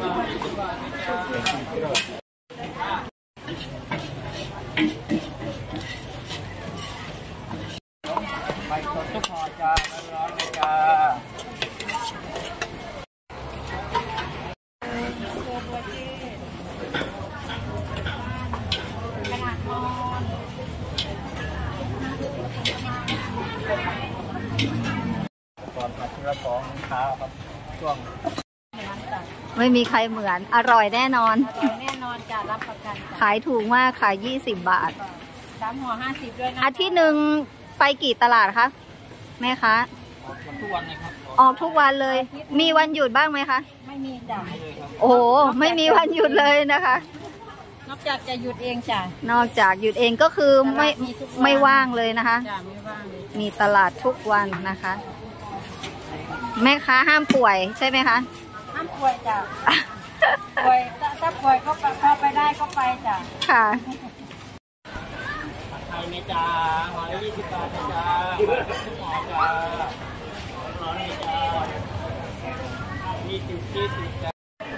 ใบสดทุกห่อจ้าร้อนๆเลยจ้าก่อนผัดทีละสองขาครับช่วงไม่มีใครเหมือนอร่อยแน่นอนแน่นอนจ้ะรับประกันขายถูกมากขาย20 บาท 3 ห่อ 50ด้วยนะอาทิตย์หนึ่งไปกี่ตลาดคะแม่คะทุกวันเลยครับออกทุกวันเลยมีวันหยุดบ้างไหมคะไม่มีจ้ะโอ้ไม่มีวันหยุดเลยนะคะนอกจากจะหยุดเองจ้ะนอกจากหยุดเองก็คือไม่ว่างเลยนะคะจ้ะไม่ว่างเลยมีตลาดทุกวันนะคะแม่ค้าห้ามป่วยใช่ไหมคะห้ามป่วยจ้ะป่วยถ้าป่วยก็เข้าไปได้ก็ไปจ้ะค่ะไทยเมจ้าห่อละ20 บาทจ้าห่อจ้าร้อนเลยจ้า20จ้า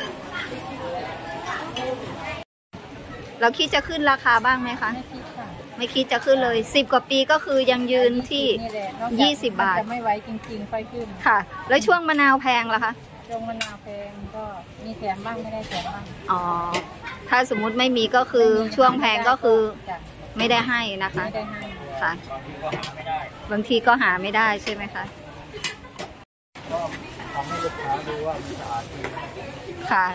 เราคิดจะขึ้นราคาบ้างไหมคะไม่คิดจะขึ้นเลย10 กว่าปีก็คือยังยืนที่20 บาทจะไม่ไหวจริงๆค่อยขึ้นค่ะแล้วช่วงมะนาวแพงล่ะคะช่วงมะนาวแพงก็มีแถมบ้างไม่ได้แถมบ้างอ๋อถ้าสมมุติไม่มีก็คือช่วงแพงก็คือไม่ได้ให้นะคะไม่ได้ให้ค่ะบางทีก็หาไม่ได้ใช่ไหมคะก็ทำให้ลูกค้าดูว่ามันสะอาดดีค่ะ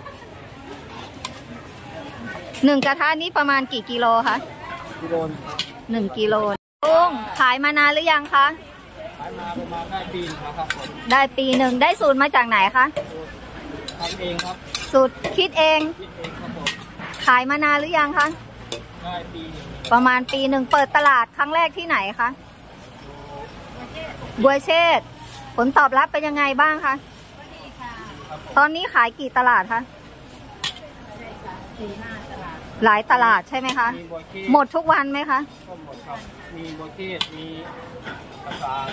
1 กระทะนี้ประมาณกี่กิโลคะกิโล 1 กิโลลุงขายมานานหรือยังคะขายมาประมาณได้ปีนึงครับได้ปีหนึ่งได้สูตรมาจากไหนคะทำเองครับสูตรคิดเองครับผมขายมานานหรือยังคะได้ปีนึงประมาณปีหนึ่งเปิดตลาดครั้งแรกที่ไหนคะบัวเชษฐ์ผลตอบรับเป็นยังไงบ้างคะตอนนี้ขายกี่ตลาดคะหลายตลาดใช่ไหมคะหมดทุกวันไหมคะก็หมดครับมีบัวเชษฐ์มีภาษา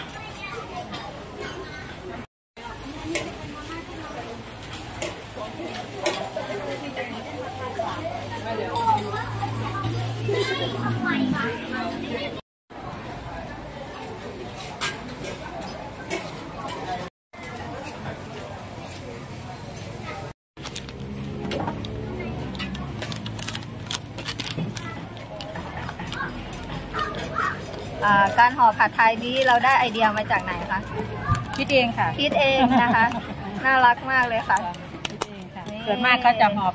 การห่อผัดไทยนี้เราได้ไอเดียมาจากไหนคะคิดเองค่ะคิดเองนะคะน่ารักมากเลยค่ะคิดเองค่ะส่วนมากเขาจะห่อ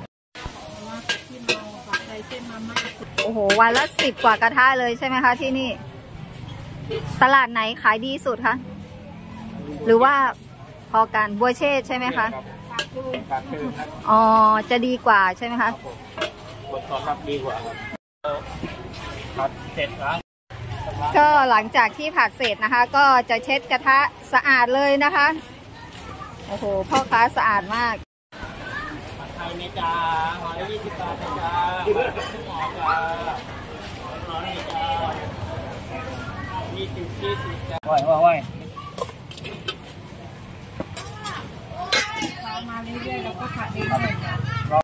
โอ้โหวันละ10 กว่ากระทะเลยใช่ไหมคะที่นี่ตลาดไหนขายดีสุดคะหรือว่าพอกันบัวเชษใช่ไหมคะอ๋อจะดีกว่าใช่ไหมคะผลตอบรับดีกว่าผัดเสร็จแล้วก็หลังจากที่ผัดเสร็จนะคะก็จะเช็ดกระทะสะอาดเลยนะคะโอ้โหพ่อค้าสะอาดมากผัดไทยเมจ้าห่อละ20 บาทจ้าห่อจ้าร้อนเลยจ้า20จ้าว่ายมาเรื่อยๆแล้วก็ผัดเรื่อยๆ